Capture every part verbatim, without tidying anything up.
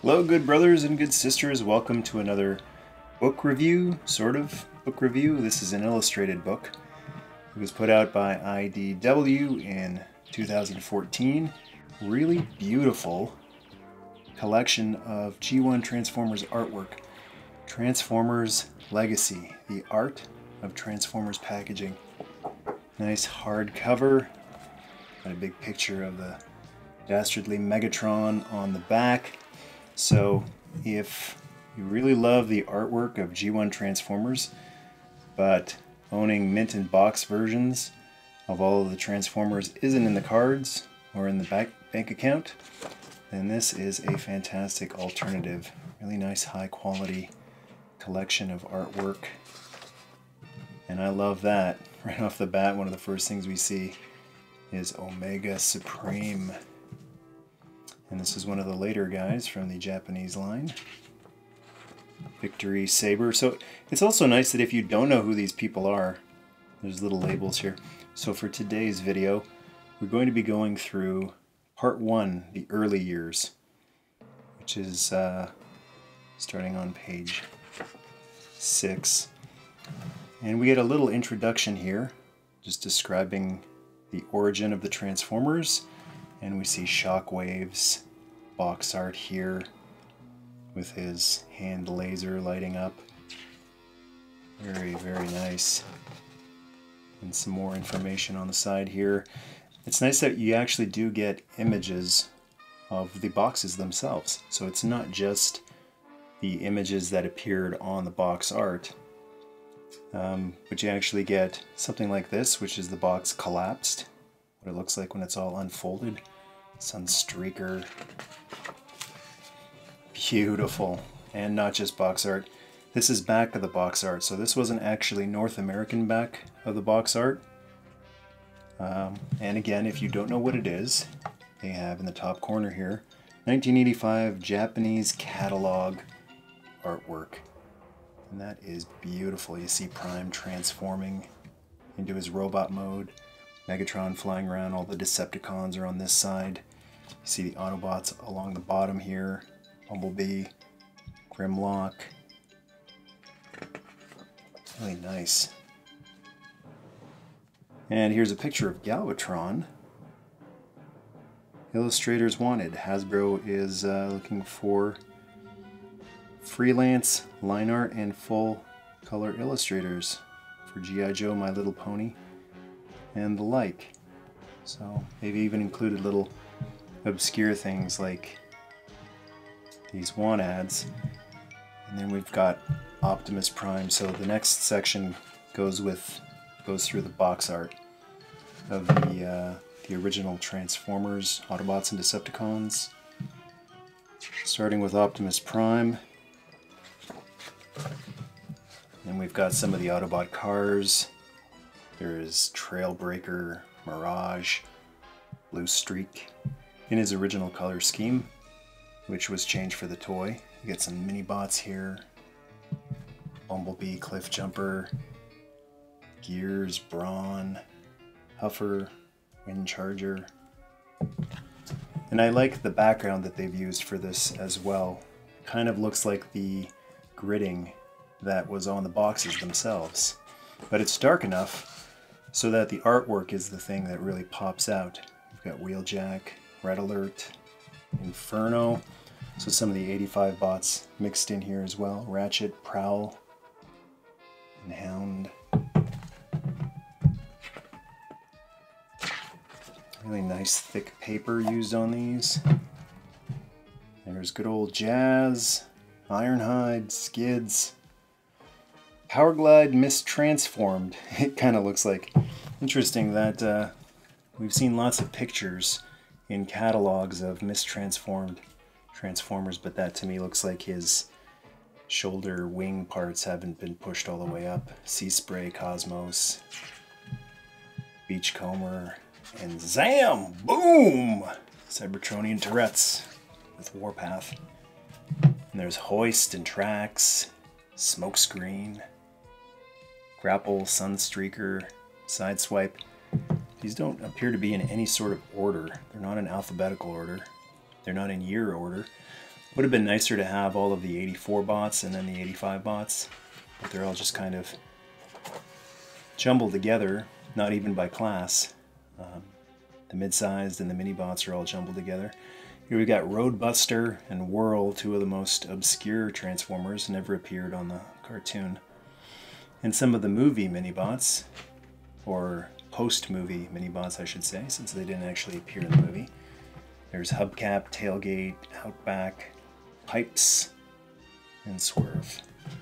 Hello, good brothers and good sisters. Welcome to another book review, sort of book review. This is an illustrated book. It was put out by I D W in two thousand fourteen. Really beautiful collection of G one Transformers artwork. Transformers Legacy, the art of Transformers packaging. Nice hardcover. Got a big picture of the dastardly Megatron on the back. So if you really love the artwork of G one Transformers, but owning mint and box versions of all of the Transformers isn't in the cards or in the back bank account, then this is a fantastic alternative. Really nice high quality collection of artwork. And I love that. Right off the bat, one of the first things we see is Omega Supreme. And this is one of the later guys from the Japanese line. Victory Saber. So it's also nice that if you don't know who these people are, there's little labels here. So for today's video, we're going to be going through part one, the early years, which is uh, starting on page six. And we get a little introduction here, just describing the origin of the Transformers. And we see Shockwave's box art here with his hand laser lighting up. Very, very nice. And some more information on the side here. It's nice that you actually do get images of the boxes themselves. So it's not just the images that appeared on the box art, um, but you actually get something like this, which is the box collapsed. What it looks like when it's all unfolded. Sunstreaker. Beautiful. And not just box art. This is back of the box art. So this wasn't actually North American back of the box art. Um, and again, if you don't know what it is, they have in the top corner here, nineteen eighty-five Japanese catalog artwork. And that is beautiful. You see Prime transforming into his robot mode. Megatron flying around, all the Decepticons are on this side. You see the Autobots along the bottom here. Bumblebee, Grimlock. Really nice. And here's a picture of Galvatron. Illustrators wanted. Hasbro is uh, looking for freelance line art and full color illustrators for G I Joe, My Little Pony, and the like. So they've even included little obscure things like these want ads. And then we've got Optimus Prime. So the next section goes with goes through the box art of the uh, the original Transformers, Autobots and Decepticons. Starting with Optimus Prime. And we've got some of the Autobot cars. There's Trailbreaker, Mirage, Blue Streak in his original color scheme, which was changed for the toy. You get some mini bots here. Bumblebee, Cliff Jumper, Gears, Brawn, Huffer, Wind Charger. And I like the background that they've used for this as well. Kind of looks like the gridding that was on the boxes themselves. But it's dark enough so that the artwork is the thing that really pops out. We've got Wheeljack, Red Alert, Inferno. So some of the eighty-five bots mixed in here as well. Ratchet, Prowl, and Hound. Really nice thick paper used on these. There's good old Jazz, Ironhide, Skids. Powerglide mistransformed. It kind of looks like. Interesting that uh, we've seen lots of pictures in catalogs of mistransformed Transformers, but that to me looks like his shoulder wing parts haven't been pushed all the way up. Sea Spray, Cosmos, Beachcomber, and Zam! Boom! Cybertronian Tourettes with Warpath. And there's Hoist and Trax, Smokescreen, Grapple, Sunstreaker, Sideswipe. These don't appear to be in any sort of order. They're not in alphabetical order. They're not in year order. Would have been nicer to have all of the eighty-four bots and then the eighty-five bots, but they're all just kind of jumbled together, not even by class. Um, the mid-sized and the mini bots are all jumbled together. Here we got Roadbuster and Whirl, two of the most obscure Transformers, never appeared on the cartoon. And some of the movie mini-bots, or post-movie mini-bots I should say, since they didn't actually appear in the movie. There's Hubcap, Tailgate, Outback, Pipes, and Swerve.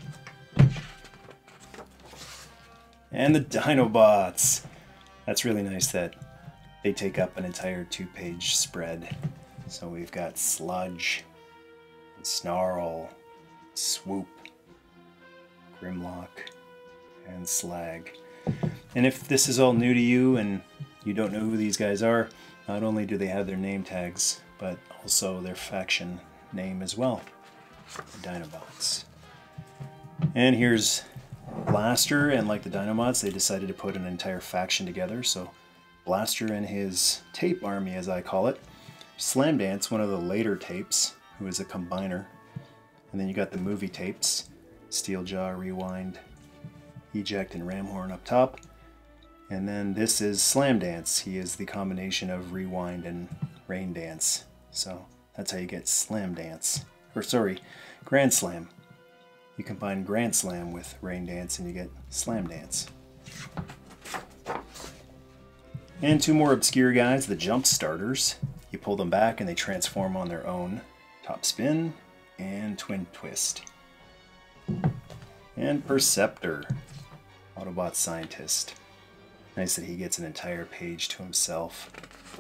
And the Dinobots! That's really nice that they take up an entire two-page spread. So we've got Sludge, Snarl, Swoop, Grimlock, and Slag. And if this is all new to you and you don't know who these guys are, not only do they have their name tags, but also their faction name as well, the Dinobots. And here's Blaster, and like the Dinobots, they decided to put an entire faction together. So Blaster and his tape army, as I call it. Slamdance, one of the later tapes, who is a combiner. And then you got the movie tapes, Steeljaw, Rewind, Eject, and Ramhorn up top. And then this is Slamdance. He is the combination of Rewind and Rain Dance. So that's how you get Slamdance. Or sorry, Grand Slam. You combine Grand Slam with Rain Dance and you get Slamdance. And two more obscure guys, the Jump Starters. You pull them back and they transform on their own. Top Spin and Twin Twist. And Perceptor, Autobot Scientist. Nice that he gets an entire page to himself.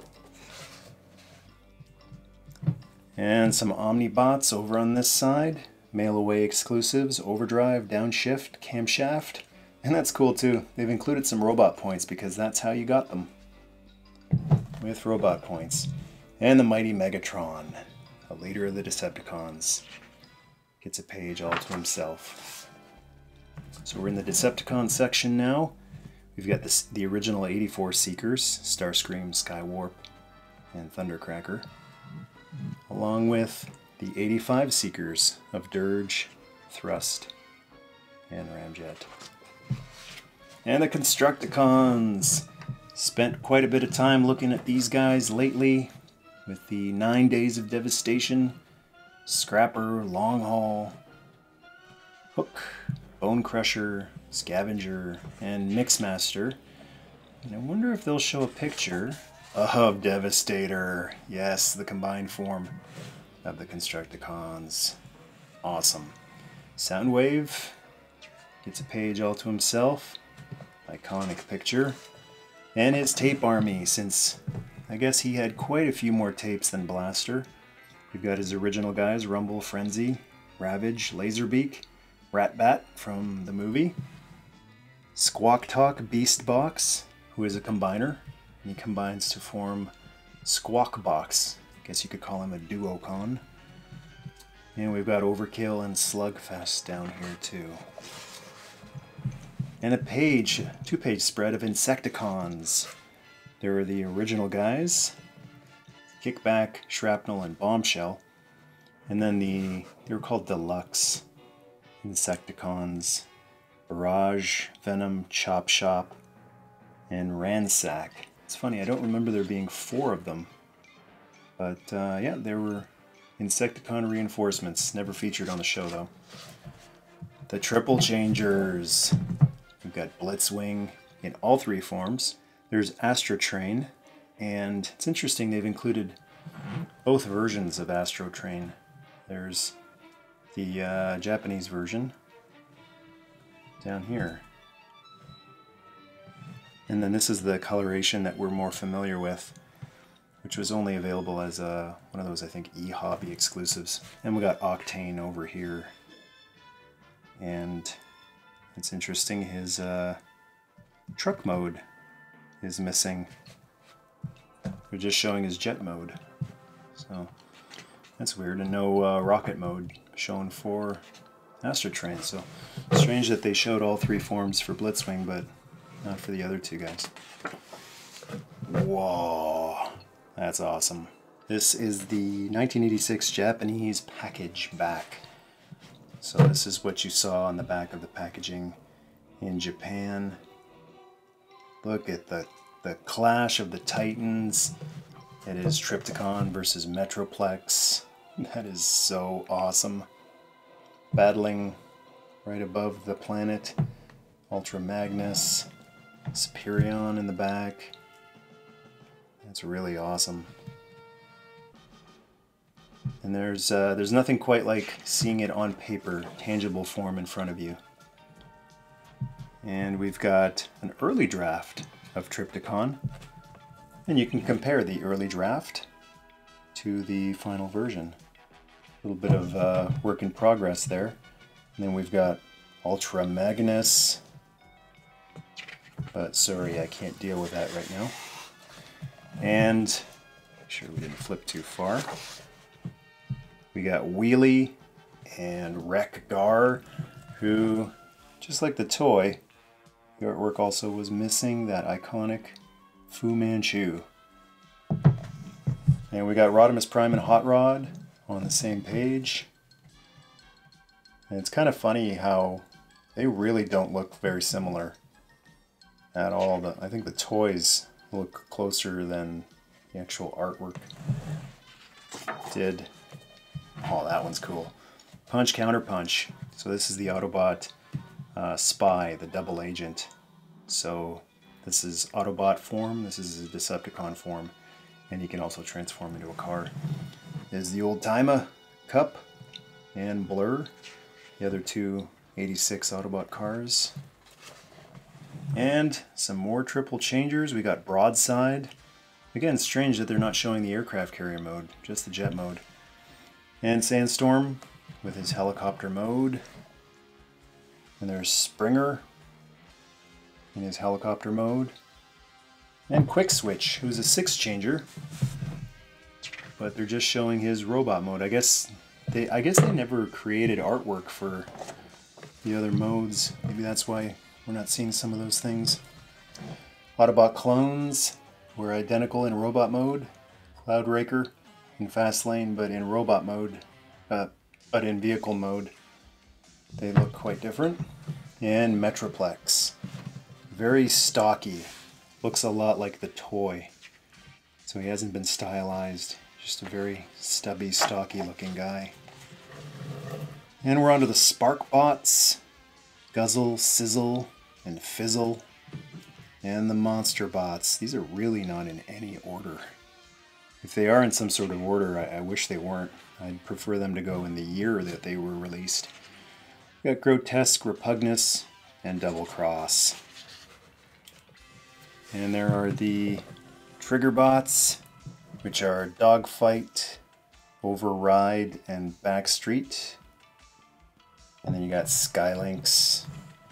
And some Omnibots over on this side. Mail Away exclusives, Overdrive, Downshift, Camshaft. And that's cool too. They've included some robot points because that's how you got them. With robot points. And the Mighty Megatron, a leader of the Decepticons. Gets a page all to himself. So we're in the Decepticon section now. We've got this, the original eighty-four Seekers, Starscream, Skywarp, and Thundercracker. Along with the eighty-five Seekers of Dirge, Thrust, and Ramjet. And the Constructicons! Spent quite a bit of time looking at these guys lately with the Nine Days of Devastation, Scrapper, Long Haul, Hook, Bone Crusher, Scavenger, and Mixmaster. And I wonder if they'll show a picture of Devastator. Yes, the combined form of the Constructicons. Awesome. Soundwave gets a page all to himself. Iconic picture. And his tape army, since I guess he had quite a few more tapes than Blaster. We've got his original guys, Rumble, Frenzy, Ravage, Laserbeak, Ratbat from the movie, Squawk Talk Beast Box, who is a combiner, and he combines to form Squawk Box. I guess you could call him a duocon. And we've got Overkill and Slugfest down here too. And a page, two-page spread of Insecticons. There are the original guys, Kickback, Shrapnel, and Bombshell. And then the, they were called Deluxe Insecticons, Barrage, Venom, Chop Shop, and Ransack. It's funny, I don't remember there being four of them. But uh, yeah, there were Insecticon reinforcements, never featured on the show though. The Triple Changers. We've got Blitzwing in all three forms. There's Astro Train, and it's interesting they've included both versions of Astro Train. There's the uh, Japanese version down here. And then this is the coloration that we're more familiar with, which was only available as a, one of those, I think, e-hobby exclusives. And we got Octane over here. And it's interesting, his uh, truck mode is missing. We're just showing his jet mode. So that's weird. And no uh, rocket mode shown for Astro Train. So strange that they showed all three forms for Blitzwing, but not for the other two guys. Whoa, that's awesome. This is the nineteen eighty-six Japanese package back. So this is what you saw on the back of the packaging in Japan. Look at the, the clash of the titans. It is Trypticon versus Metroplex. That is so awesome. Battling right above the planet. Ultra Magnus. Superion in the back. That's really awesome. And there's uh, there's nothing quite like seeing it on paper, tangible form in front of you. And we've got an early draft of Trypticon. And you can compare the early draft to the final version. A little bit of uh, work in progress there. And then we've got Ultra Magnus. But sorry, I can't deal with that right now. And make sure we didn't flip too far. We got Wheelie and Wreck Gar, who, just like the toy, the artwork also was missing that iconic Fu Manchu. And we got Rodimus Prime and Hot Rod on the same page. And it's kind of funny how they really don't look very similar at all. The, I think the toys look closer than the actual artwork did. Oh, that one's cool. Punch, Counter Punch. So this is the Autobot uh, Spy, the double agent. So this is Autobot form, this is a Decepticon form, and he can also transform into a car. There's the Old Timer, Cup, and Blur, the other two eighty-six Autobot cars. And some more triple changers. We got Broadside. Again, strange that they're not showing the aircraft carrier mode, just the jet mode. And Sandstorm with his helicopter mode. And there's Springer in his helicopter mode. And Quick Switch, who's a six changer. But they're just showing his robot mode. I guess they I guess they never created artwork for the other modes. Maybe that's why we're not seeing some of those things. Autobot clones were identical in robot mode. Cloud Raker in fast lane, but in robot mode, uh, but in vehicle mode, they look quite different. And Metroplex, very stocky, looks a lot like the toy. So he hasn't been stylized, just a very stubby, stocky looking guy. And we're on to the Spark Bots, Guzzle, Sizzle, and Fizzle, and the Monster Bots. These are really not in any order. If they are in some sort of order, I, I wish they weren't. I'd prefer them to go in the year that they were released. We got Grotesque, Repugnus, and Double Cross. And there are the Trigger Bots, which are Dogfight, Override, and Backstreet. And then you got Skylinks.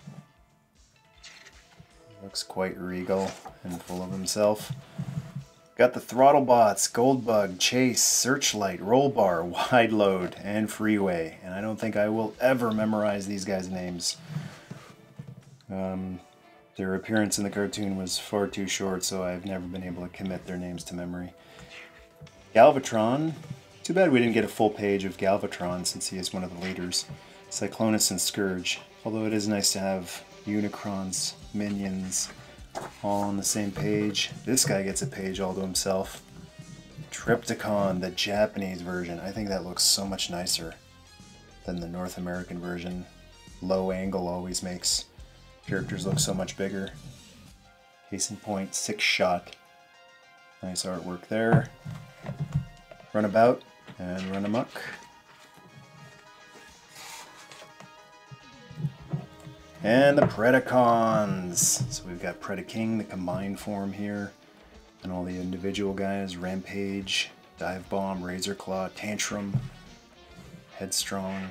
Looks quite regal and full of himself. Got the Throttle Bots, Goldbug, Chase, Searchlight, Rollbar, Wide Load, and Freeway. And I don't think I will ever memorize these guys' names. Um, their appearance in the cartoon was far too short, so I've never been able to commit their names to memory. Galvatron. Too bad we didn't get a full page of Galvatron since he is one of the leaders. Cyclonus and Scourge. Although it is nice to have Unicron's minions all on the same page. This guy gets a page all to himself. Trypticon, the Japanese version. I think that looks so much nicer than the North American version. Low angle always makes characters look so much bigger. Case in point, Six Shot. Nice artwork there. Runabout and Run Amok. And the Predacons. So we've got Predaking, the combined form here, and all the individual guys: Rampage, Dive Bomb, Razor Claw, Tantrum, Headstrong.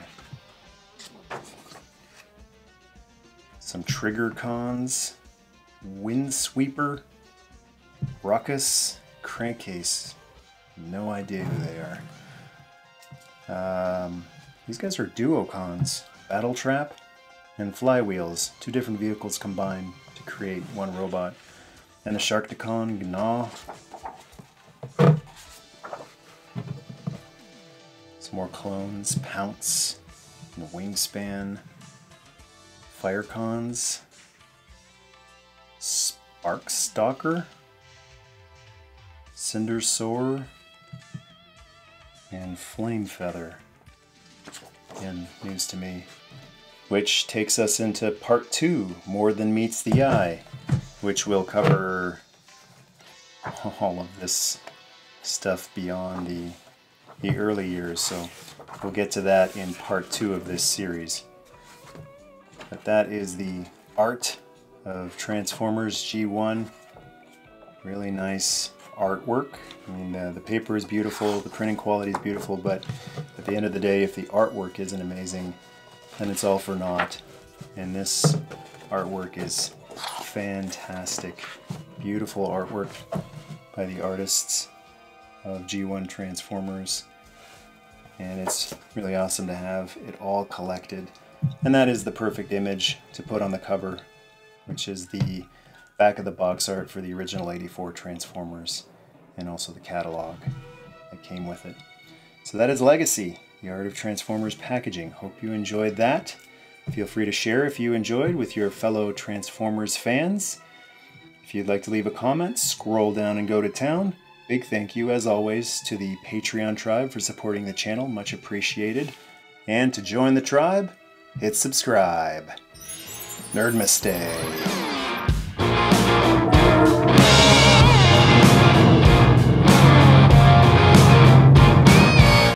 Some Trigger Cons, Windsweeper, Ruckus, Crankcase. No idea who they are. Um, these guys are Duocons. Battle Trap and Flywheels, two different vehicles combined to create one robot. And a Sharkticon, Gnaw. Some more clones, Pounce, and Wingspan, Firecons, Sparkstalker, Cinder Soar, and Flamefeather. Again, news to me. Which takes us into part two, More Than Meets the Eye, which will cover all of this stuff beyond the, the early years. So we'll get to that in part two of this series. But that is the art of Transformers G one. Really nice artwork. I mean, uh, the paper is beautiful, the printing quality is beautiful, but at the end of the day, if the artwork isn't amazing, then it's all for naught. And this artwork is fantastic. Beautiful artwork by the artists of G one Transformers. And it's really awesome to have it all collected. And that is the perfect image to put on the cover, which is the back of the box art for the original eighty-four Transformers, and also the catalog that came with it. So that is Legacy, the Art of Transformers packaging. Hope you enjoyed that. Feel free to share if you enjoyed with your fellow Transformers fans. If you'd like to leave a comment, scroll down and go to town. Big thank you, as always, to the Patreon tribe for supporting the channel. Much appreciated. And to join the tribe, hit subscribe. Nerdmastay.